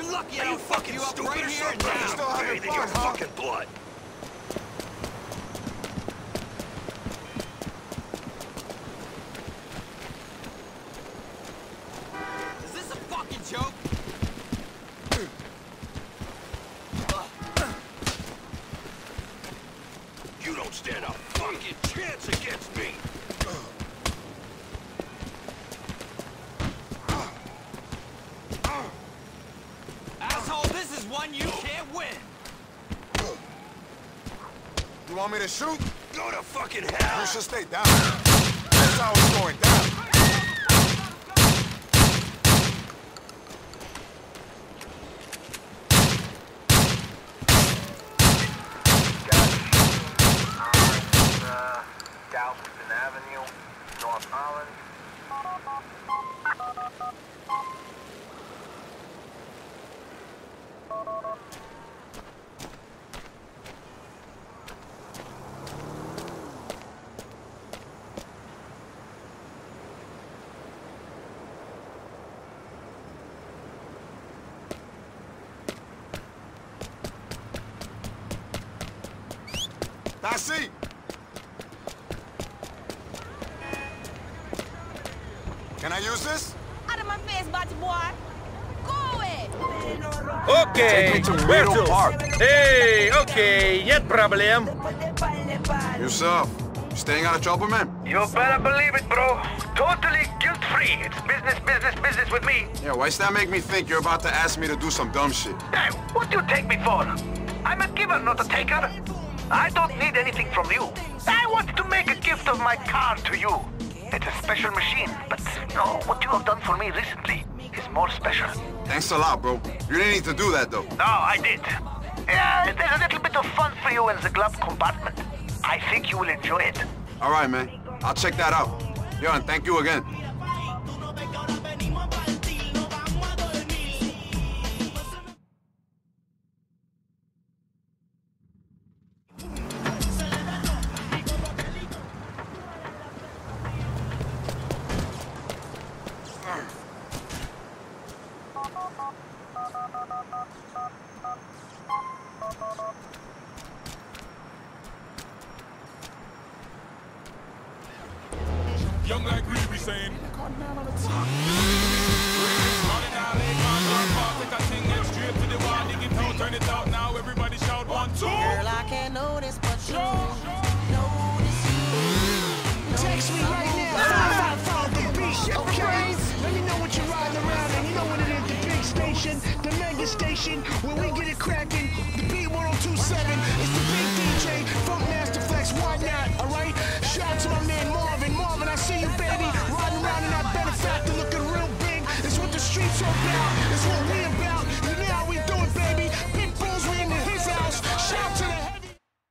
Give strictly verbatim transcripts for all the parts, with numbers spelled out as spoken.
lucky I don't fuck you up right here and now. You still have your Bathing your huh? fucking blood. Is this a fucking joke? You don't stand a fucking chance against me! Asshole, this is one you can't win! You want me to shoot? Go to fucking hell! You should stay down. That's how it's going down. Galveston Avenue, North Island. That's it. Can I use this? Out of my face, body boy. Go away. Okay, Bertul. Hey, okay, нет проблем. Yourself. You staying out of trouble, man? You better believe it, bro. Totally guilt-free. It's business, business, business with me. Yeah, why's that make me think you're about to ask me to do some dumb shit? Hey, what do you take me for? I'm a giver, not a taker. I don't need anything from you. I want to make a gift of my car to you. It's a special machine, but no, what you have done for me recently is more special. Thanks a lot, bro. You didn't need to do that, though. No, I did. Yeah, there's a little bit of fun for you in the glove compartment. I think you will enjoy it. All right, man. I'll check that out. Yo, and thank you again. Young like we be saying. Running out, they can't run far. Take a thing and straight to the wall. Dig it out, turn it out now. Everybody shout one, two. Girl, I can't notice, but you notice you. Text me right now. Five, five, the beat, okay? Let me know what you're riding around, and you know what it is. The big station, the mega station, where we get it cracking. The B one oh two seven. It's the big D J, Funk Master Flex. Why not? All right. Shout out to my man Marvin. Marvin, I see you, baby. Riding around in that benefactor, looking real big. It's what the streets are about. It's what we about. You know how we do it, baby. Big bulls, we into his house. Shout to the heavy.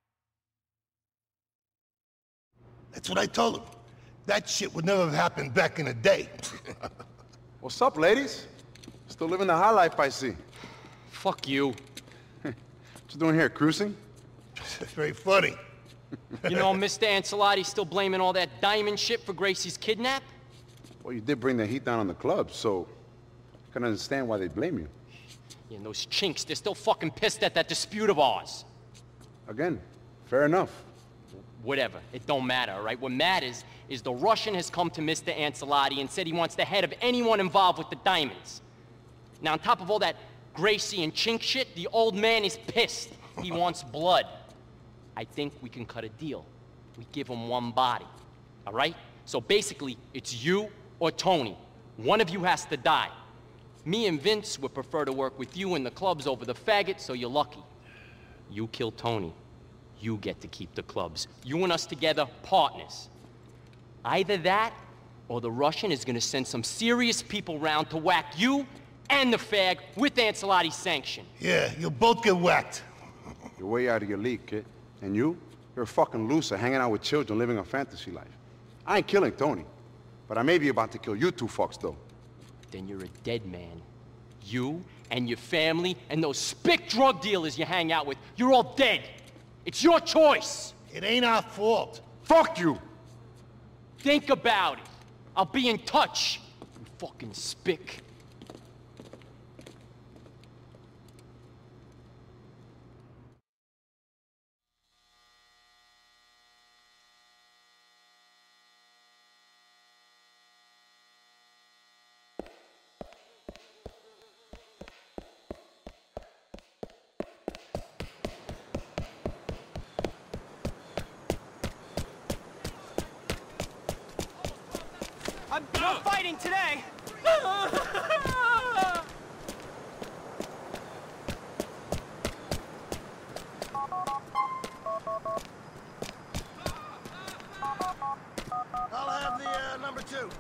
That's what I told him. That shit would never have happened back in the day. What's up, ladies? Still living the high life, I see. Fuck you. What you doing here, cruising? It's very funny. You know, Mister Ancelotti's still blaming all that diamond shit for Gracie's kidnap? Well, you did bring the heat down on the club, so I can understand why they blame you. Yeah, and those chinks, they're still fucking pissed at that dispute of ours. Again, fair enough. Whatever, it don't matter, all right? What matters is the Russian has come to Mister Ancelotti and said he wants the head of anyone involved with the diamonds. Now, on top of all that Gracie and chink shit, the old man is pissed. He wants blood. I think we can cut a deal. We give him one body, all right? So basically, it's you or Tony. One of you has to die. Me and Vince would prefer to work with you in the clubs over the faggot, so you're lucky. You kill Tony. You get to keep the clubs. You and us together, partners. Either that, or the Russian is gonna send some serious people round to whack you and the fag with Ancelotti's sanction. Yeah, you'll both get whacked. You're way out of your league, kid. And you? You're a fucking loser hanging out with children living a fantasy life. I ain't killing Tony, but I may be about to kill you two fucks, though. Then you're a dead man. You and your family and those spick drug dealers you hang out with, you're all dead. It's your choice. It ain't our fault. Fuck you! Think about it. I'll be in touch, you fucking spick. No fighting today! I'll have the uh, number two.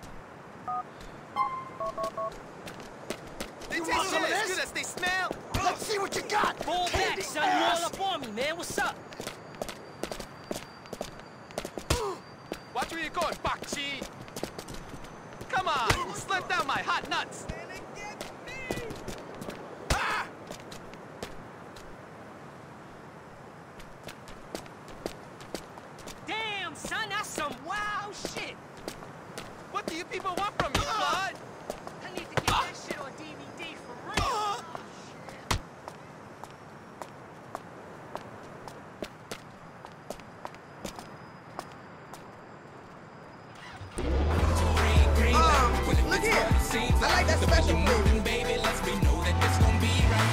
They You taste want some of as this? good as they smell. Let's see what you got. Fall back, Candy son. You ass. all up on me, man. What's up? Watch where you're going, Bakchi. Come on, you slipped down my hot nuts. Ah! Damn, son, that's some wow shit. What do you people want from me, Claude? I need to get that shit on D V D for real. Look here. I like that special move. Baby, let's be know that this gon' be right.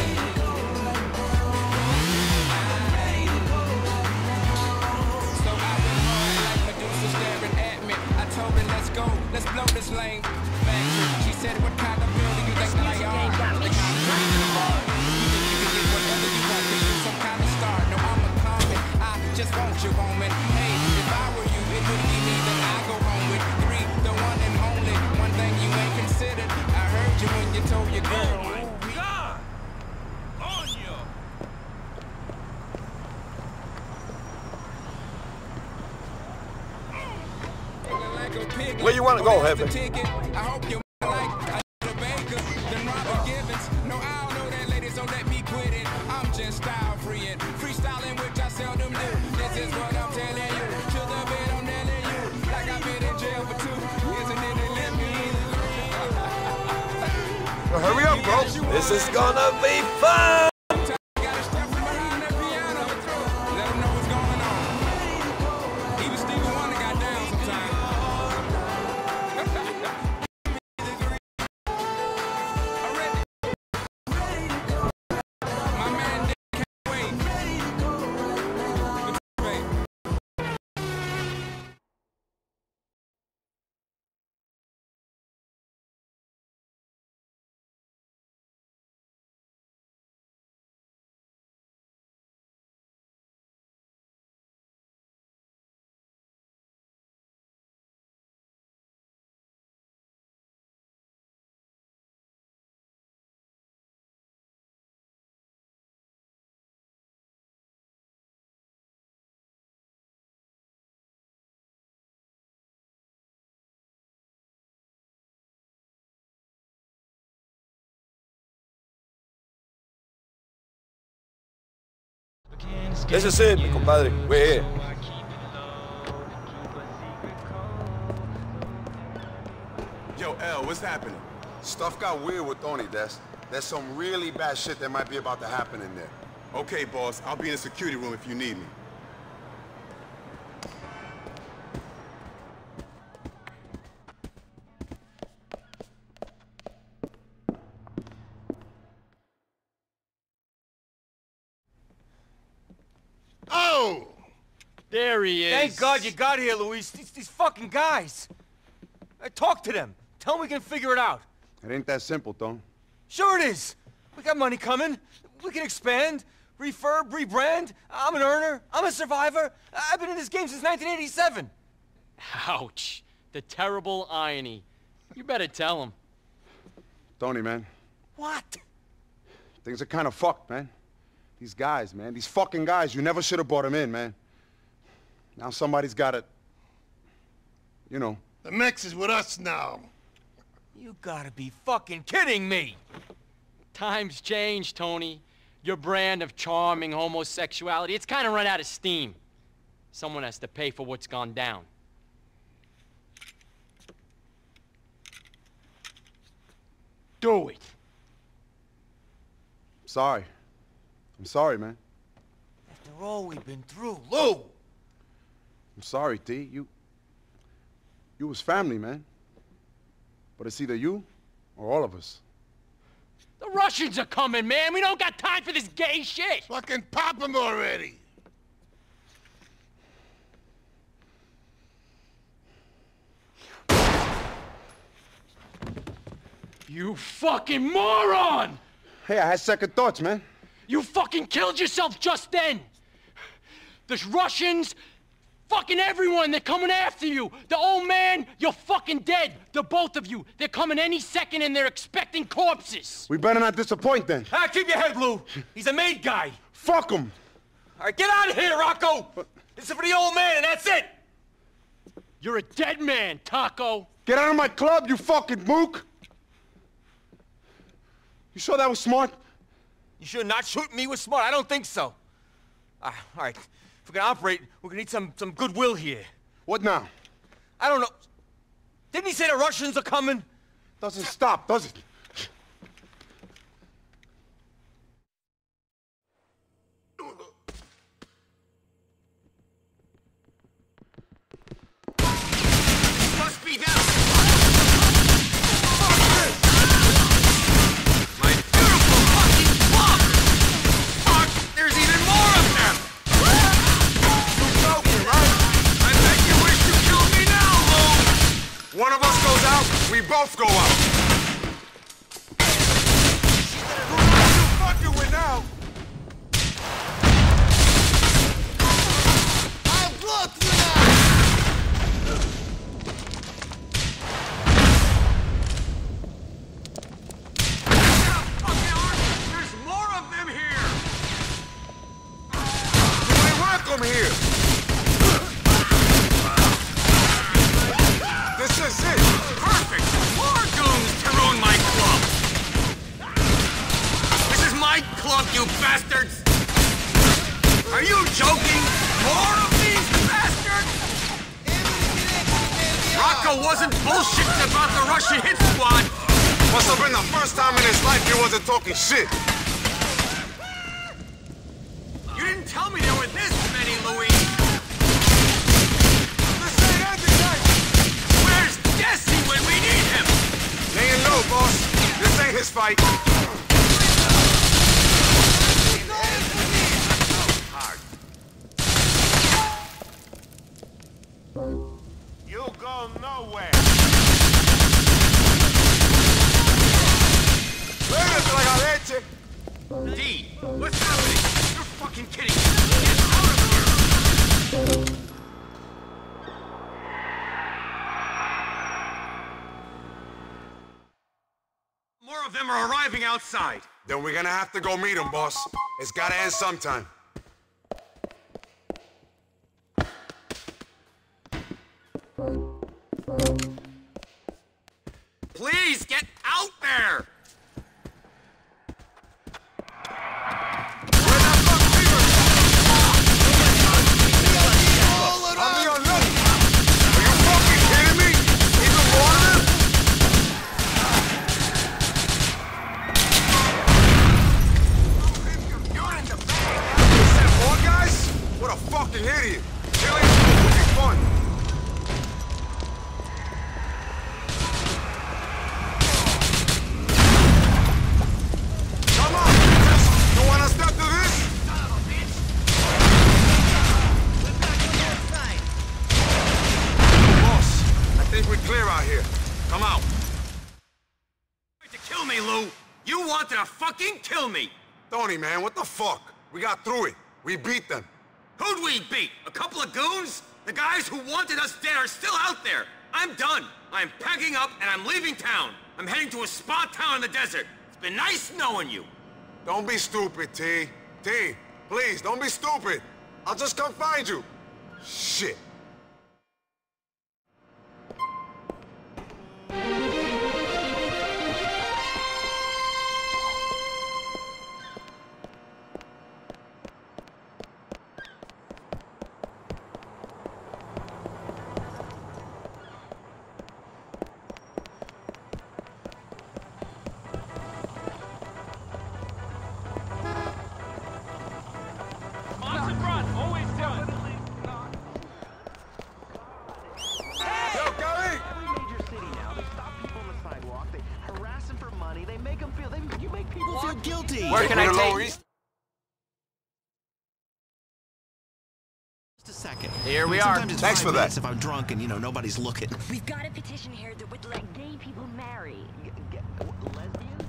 So I went hard like Medusa staring at me. I told her, let's go, let's blow this lane. Back. She said, what kind of girl do you think that I am? The kind of girl in the bar. You think you can get whatever you want, cause you some kind of star. No, I'm a comet. I just want you, woman. Hey, if I were you, it would be me that I go home with. Three, the one and only. One thing you ain't considered. I heard you when you told your girl. Oh my God! Anya! Where you want to go, Heavy? I hope you like a baker than Robert Givens. No, I don't know that lady, so let me quit it. I'm just style freeing, freestyling, which I seldom do. This is what I'm telling you. To the bed, I'm telling you. Like I've been in jail for two. Isn't it? They let me in. Well, hurry up, bro. This is gonna be fun! Gotta step from behind that piano. Let them know what's going on. Even Stevie Wonder got down sometimes. My man can't wait. This is it, mi compadre. We're here. Yo, L, what's happening? Stuff got weird with Tony, Des. There's some really bad shit that might be about to happen in there. Okay, boss. I'll be in the security room if you need me. Oh! There he is. Thank God you got here, Luis. These, these fucking guys. Uh, talk to them. Tell them we can figure it out. It ain't that simple, Tone. Sure it is. We got money coming. We can expand, refurb, rebrand. I'm an earner. I'm a survivor. I've been in this game since nineteen eighty-seven. Ouch. The terrible irony. You better tell him. Tony, man. What? Things are kind of fucked, man. These guys, man. These fucking guys. You never should have brought them in, man. Now somebody's got it. You know. The Mex is with us now. You gotta be fucking kidding me. Times change, Tony. Your brand of charming homosexuality, it's kind of run out of steam. Someone has to pay for what's gone down. Do it. Sorry. I'm sorry, man. After all we've been through, Lou! I'm sorry, T. You... You was family, man. But it's either you or all of us. The Russians are coming, man. We don't got time for this gay shit. Fucking pop him already! You fucking moron! Hey, I had second thoughts, man. You fucking killed yourself just then! There's Russians, fucking everyone, they're coming after you! The old man, you're fucking dead! The both of you, they're coming any second and they're expecting corpses! We better not disappoint then. Ah, keep your head, Lou! He's a made guy! Fuck him! All right, get out of here, Rocco! This is for the old man, and that's it! You're a dead man, Taco! Get out of my club, you fucking mook! You sure that was smart? You sure not shooting me was smart? I don't think so. Uh, all right, if we're gonna operate, we're gonna need some, some goodwill here. What now? I don't know. Didn't he say the Russians are coming? Doesn't stop, does it? Must be them! One of us goes out, we both go out. Who are you fucking with now? I'll blow through that! There's more of them here! You ain't welcome here. This is it! Perfect! More goons to ruin my club! This is my club, you bastards! Are you joking? More of these bastards? Rocco wasn't bullshitting about the Russian hit squad! Must have been the first time in his life he wasn't talking shit. You didn't tell me there were this many, Louis! Jesse when we need him! They ain't know, boss. This ain't his fight. You'll go nowhere. Llévate la leche. D, what's happening? You're fucking kidding me. Get out of here! More of them are arriving outside. Then we're gonna have to go meet him, boss. It's gotta end sometime. Please get out there! Where the fuck I'm your look. Are you fucking kidding me? Even more of them? You're in the bag! Is that more guys? What a fucking idiot. Killing them would be fun. Come on, bitches. You wanna step to this? Son of a bitch! Boss, I think we're clear out here. Come out. Tried to kill me, Lou! You wanted to fucking kill me! Tony, man, what the fuck? We got through it. We beat them. Who'd we beat? A couple of goons? The guys who wanted us dead are still out there. I'm done. I'm packing up and I'm leaving town. I'm heading to a spa town in the desert. It's been nice knowing you. Don't be stupid, T. T, please, don't be stupid. I'll just come find you. Shit. Where can I take? Just a second. Here we are. Sometimes it's Thanks five for that. minutes if I'm drunk and, you know, nobody's looking. We've got a petition here that would let gay people marry. G g lesbians?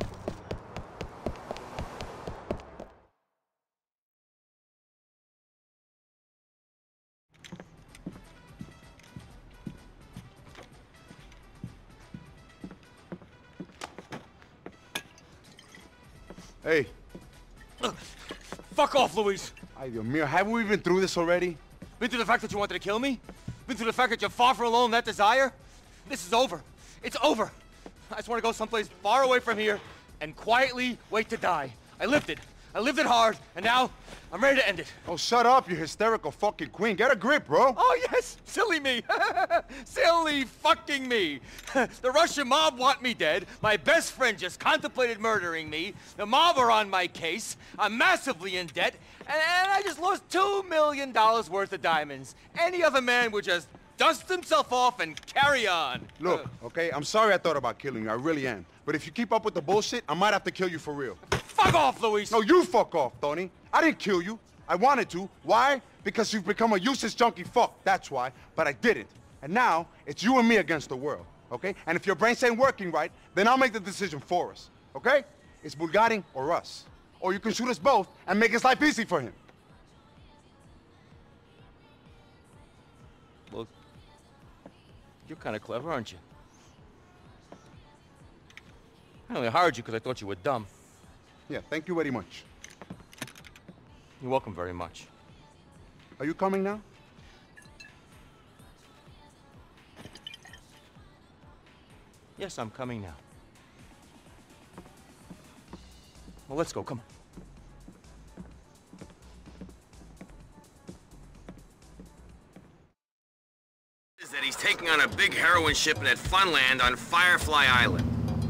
Hey. Fuck off, Luis. Ay, Dios mío, haven't we been through this already? Been through the fact that you wanted to kill me? Been through the fact that you're far from alone in that desire? This is over. It's over. I just want to go someplace far away from here and quietly wait to die. I lived it. I lived it hard, and now I'm ready to end it. Oh, shut up, you hysterical fucking queen. Get a grip, bro. Oh, yes. Silly me. Silly fucking me. The Russian mob want me dead. My best friend just contemplated murdering me. The mob are on my case. I'm massively in debt. And, and I just lost two million dollars worth of diamonds. Any other man would just dust himself off and carry on. Look, okay, I'm sorry I thought about killing you. I really am. But if you keep up with the bullshit, I might have to kill you for real. Fuck off, Luis. No, you fuck off, Tony. I didn't kill you. I wanted to. Why? Because you've become a useless junkie fuck. That's why. But I didn't. And now, it's you and me against the world, okay? And if your brains ain't working right, then I'll make the decision for us, okay? It's Bulgarin or us. Or you can shoot us both and make his life easy for him. Well, you're kind of clever, aren't you? I only hired you because I thought you were dumb. Yeah, thank you very much. You're welcome very much. Are you coming now? Yes, I'm coming now. Well, let's go, come on. Is that he's taking on a big heroin shipment at Funland on Firefly Island.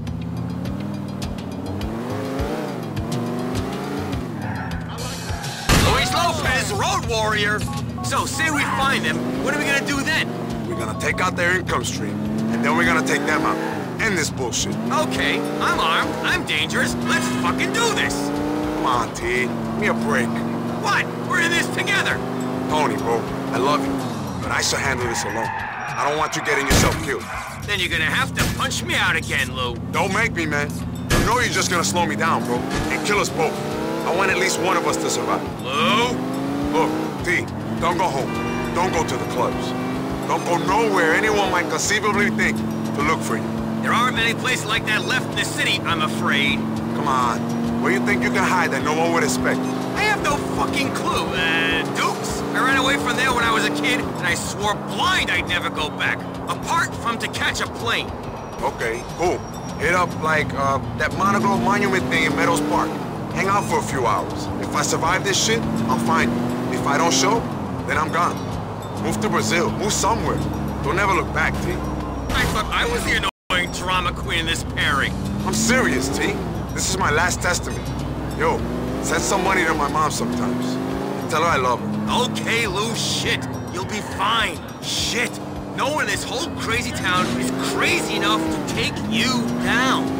Luis Lopez, road warrior. So, say we find them, what are we gonna do then? We're gonna take out their income stream, and then we're gonna take them out. End this bullshit. Okay, I'm armed, I'm dangerous, let's fucking do this! Come on, T. Give me a break. What? We're in this together! Tony, bro, I love you, but I shall handle this alone. I don't want you getting yourself killed. Then you're gonna have to punch me out again, Lou. Don't make me, man. You know you're just gonna slow me down, bro, and kill us both. I want at least one of us to survive. Lou? Look, T, don't go home. Don't go to the clubs. Don't go nowhere anyone might conceivably think to look for you. There aren't many places like that left in the city, I'm afraid. Come on. Where you think you can hide that no one would expect? I have no fucking clue. Uh, Dukes? I ran away from there when I was a kid, and I swore blind I'd never go back. Apart from to catch a plane. Okay, cool. Hit up, like, uh, that Monoglobe Monument thing in Meadows Park. Hang out for a few hours. If I survive this shit, I'll find you. If I don't show, then I'm gone. Move to Brazil. Move somewhere. Don't never look back, T. I thought I was the annoying drama queen in this pairing. I'm serious, T. This is my last testament. Yo, send some money to my mom sometimes. Tell her I love her. Okay, Lou, shit. You'll be fine. Shit. No one in this whole crazy town is crazy enough to take you down.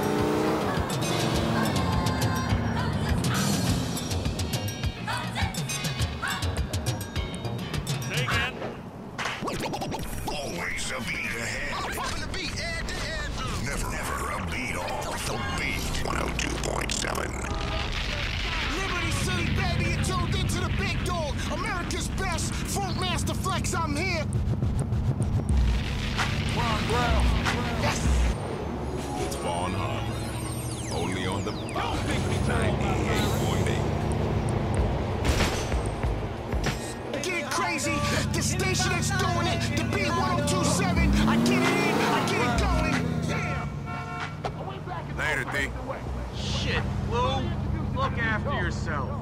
Always a beat ahead. Pumping the beat, Ed, Ed. Never, never a beat off the beat. one oh two point seven. Liberty City, baby, you tuned into the big dog. America's best Funk Master Flex, I'm here. Ron Brown. Yes. It's Vaughn Harmon. Only on the ninety-eight point eight. Get crazy. The station that's doing it. The B one oh two seven. I get it in. I get it going. Yeah. Later, D. Shit, Lou. Look after yourself.